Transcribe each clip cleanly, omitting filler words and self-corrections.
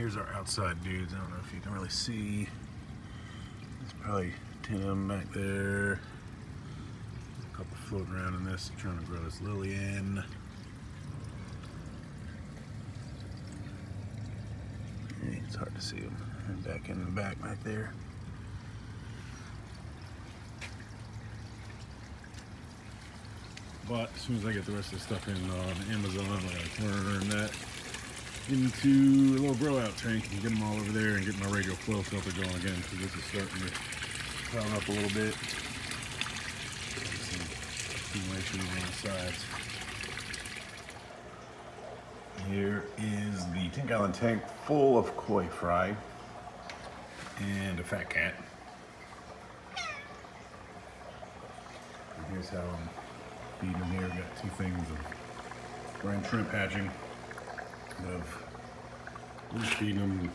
Here's our outside dudes. I don't know if you can really see. There's probably 10 of them back there. A couple floating around in this, trying to grow this lily in. It's hard to see them. They're back in the back right there. But as soon as I get the rest of the stuff in on Amazon, I'm gonna turn that into a little grow out tank and get them all over there and get my regular flow filter going again, because this is starting to pile up a little bit. Some accumulation on the sides. Here is the 10-gallon tank full of koi fry and a fat cat. And here's how I'm feeding them here. Got 2 things of brine shrimp hatching. I'm just feeding them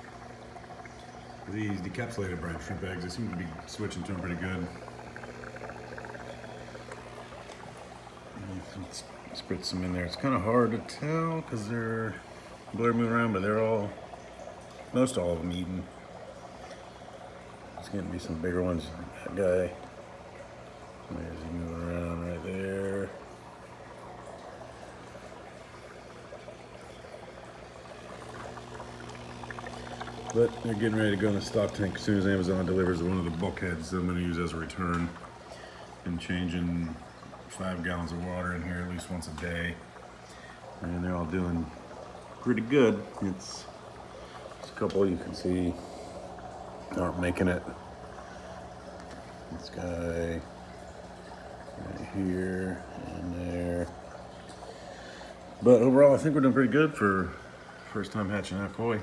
these decapsulated brine shrimp eggs. They seem to be switching to them pretty good. Let's spritz some in there. It's kind of hard to tell because they're blurry moving around, but they're all, most all of them eating. There's going to be some bigger ones like that guy. There's he moving around right there. But they're getting ready to go in the stock tank as soon as Amazon delivers one of the bulkheads that I'm going to use as a return. And changing 5 gallons of water in here at least once a day. And they're all doing pretty good. It's a couple you can see aren't making it. This guy right here and there. But overall, I think we're doing pretty good for first time hatching out koi.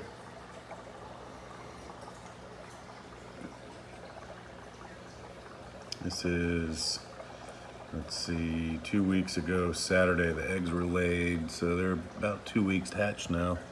This is, let's see, 2 weeks ago Saturday the eggs were laid, so they're about 2 weeks hatched now.